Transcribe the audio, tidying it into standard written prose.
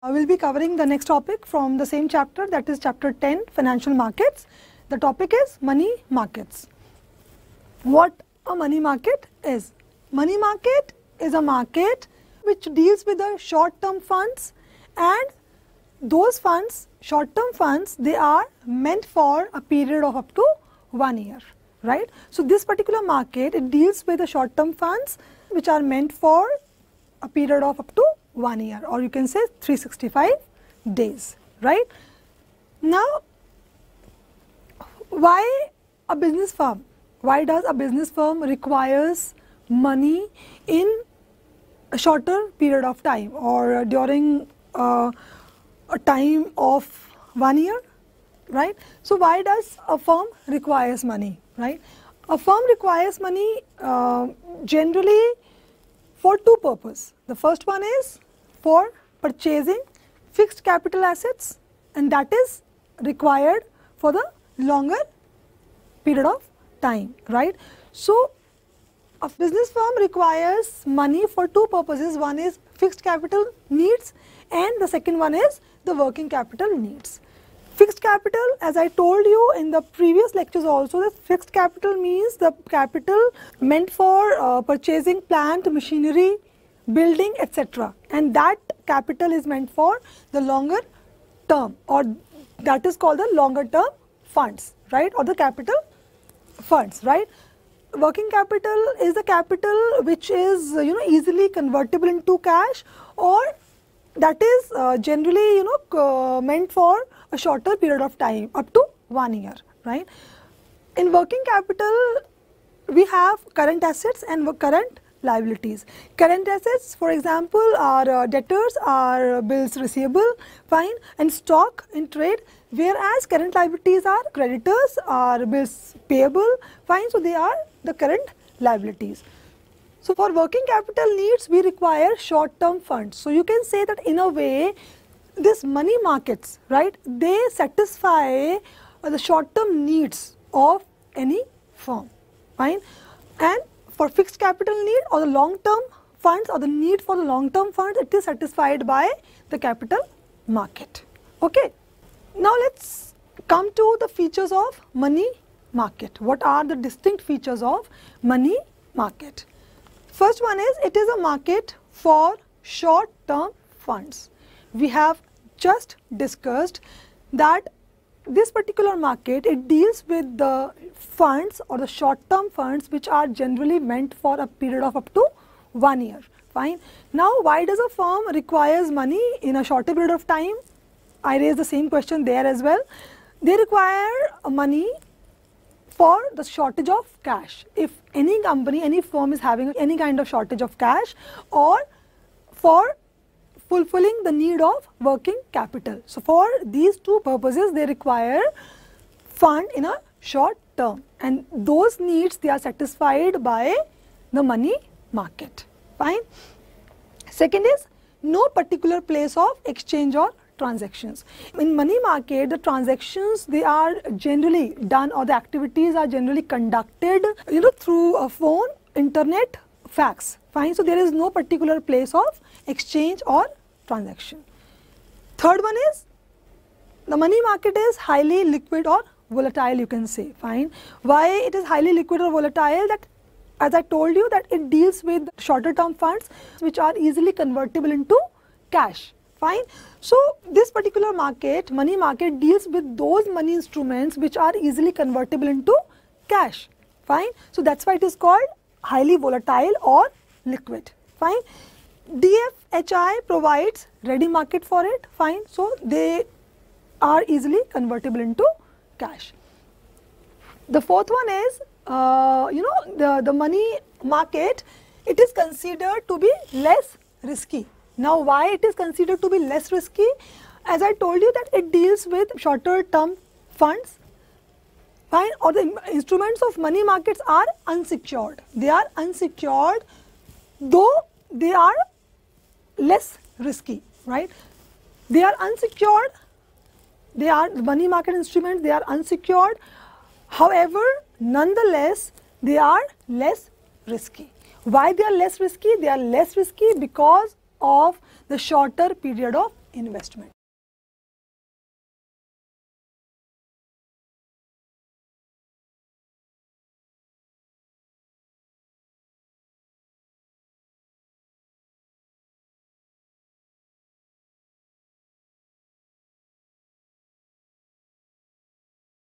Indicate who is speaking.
Speaker 1: I will be covering the next topic from the same chapter, that is chapter 10, financial markets. The topic is money markets. What a money market is? Money market is a market which deals with the short-term funds, and those funds, short-term funds, they are meant for a period of up to 1 year, right? So this particular market, it deals with the short-term funds which are meant for a period of up to 1 year, or you can say 365 days, right? Now, why a business firm? Why does a business firm requires money in a shorter period of time, or during a time of 1 year, right? So why does a firm requires money, right? A firm requires money generally for two purposes. The first one is for purchasing fixed capital assets, and that is required for the longer period of time, right? So a business firm requires money for two purposes. One is fixed capital needs, and the second one is the working capital needs. Fixed capital, as I told you in the previous lectures also, that fixed capital means the capital meant for purchasing plant, machinery, building, etc. And that capital is meant for the longer term, or that is called the longer term funds, right? Or the capital funds, right? Working capital is the capital which is easily convertible into cash, or that is generally meant for a shorter period of time, up to 1 year, right? In working capital, we have current assets and current liabilities. Current assets, for example, are debtors, are bills receivable, fine, and stock in trade, whereas current liabilities are creditors, are bills payable, fine, so they are the current liabilities. So for working capital needs, we require short-term funds. So you can say that in a way, this money markets, right, they satisfy the short-term needs of any firm, fine. And for fixed capital need, or the long-term funds, or the need for the long-term funds, it is satisfied by the capital market. Okay. Now let's come to the features of money market. What are the distinct features of money market? First one is, it is a market for short-term funds. We have just discussed that this particular market, it deals with the funds or the short-term funds which are generally meant for a period of up to 1 year, fine. Now, why does a firm requires money in a shorter period of time? I raised the same question there as well. They require money for the shortage of cash. If any company, any firm is having any kind of shortage of cash, or for fulfilling the need of working capital. So for these two purposes, they require fund in a short term, and those needs, they are satisfied by the money market, fine. Second is, no particular place of exchange or transactions. In money market, the transactions, they are generally done, or the activities are generally conducted through a phone, internet, fax, fine. So there is no particular place of exchange or transaction. Third one is, the money market is highly liquid or volatile, you can say, fine. Why it is highly liquid or volatile? That, as I told you, that it deals with shorter term funds which are easily convertible into cash, fine. So this particular market, money market, deals with those money instruments which are easily convertible into cash, fine. So that's why it is called highly volatile or liquid, fine. DFHI provides ready market for it, fine. So they are easily convertible into cash. The fourth one is, the money market, it is considered to be less risky. Now, why it is considered to be less risky? As I told you, that it deals with shorter term funds, fine, or the instruments of money markets are unsecured. They are unsecured, though they are less risky, right? They are unsecured, they are money market instruments, they are unsecured, however, nonetheless, they are less risky. Why they are less risky? They are less risky because of the shorter period of investment.